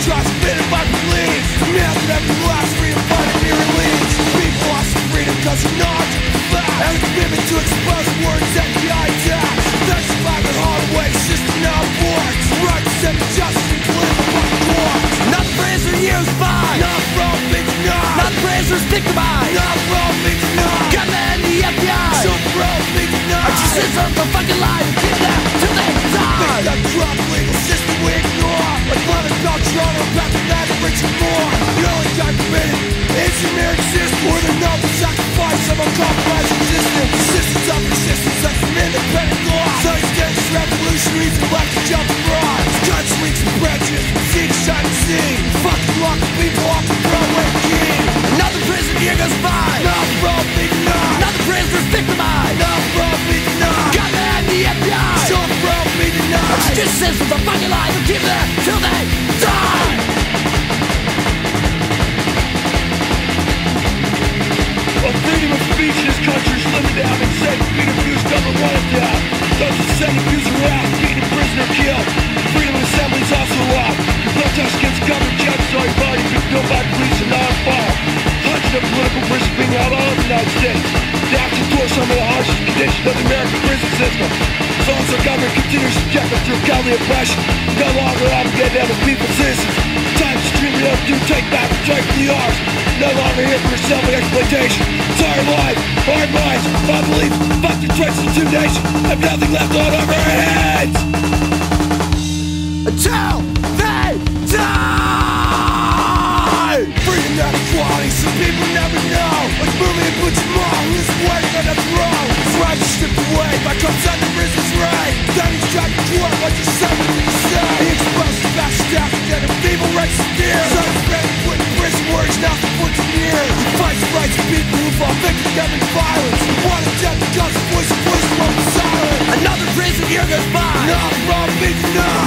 trust, fitted by police. Demanded every last freedom fighter be released. People lost their freedom cause of knowledge of the fact. And a commitment to expose words FBI attacks. There's a lack of hard way, system now aborts. Right to send justice and political fucking courts. Not the prisoner used by, not from big denied. Not the prisoners victimized, not from big denied. Gunmen, the FBI, so from big denied. Our system for fucking life, keep them till they die. Fix that corrupt legal system we ignore. Like Leonard, Peltier, about to land and rich and more. The only guy committed is your mere existence. Or the noble sacrifice of uncompromised existence. Resistance of resistance, that's an independent law. Sunny-stages, revolutionaries, and left to jump abroad. Country leaks and prejudice, sea to shining sea. Fucking lock the people off the Broadway key. Another prison here goes by, not from me denied. Another prisoner's victimized, not from me denied. Gunmen, the FBI, so from me denied. Our justice system's a fucking lie, they'll keep them till they die. Well, freedom of speech in this country is limited down and said being abused doesn't want it down. Those who send abuser out, beaten, imprisoned, or killed. Freedom of assembly is also allowed. You protest against government judges on your body being killed by police and non-fire. Hundreds of political prisoners being held all over the United States. The action towards some of the harshest conditions of the American prison system. As long as our government continues to subject us through godly oppression, no longer obligated to have a people citizens. Time to stream it up, do take back the strike for the arts. No longer here for self-exploitation. It's our life, our minds, our beliefs, fuck the threats of two nations, have nothing left on our heads! Until they die! Freedom and equality, some people never know. Like moving and butcher mom, who's waiting on the throne. His rights are stripped away by comes under prison's reign. Then he's dragged to court like he's something to say. He exposed the fascist African and feeble rights of fear. So he's ready to put in prison where he's now for 14 years. He fights the rights of people who fall victim to every violence. He wanted death because the voice of police won't be silent. Another prison year goes by, not from me denied.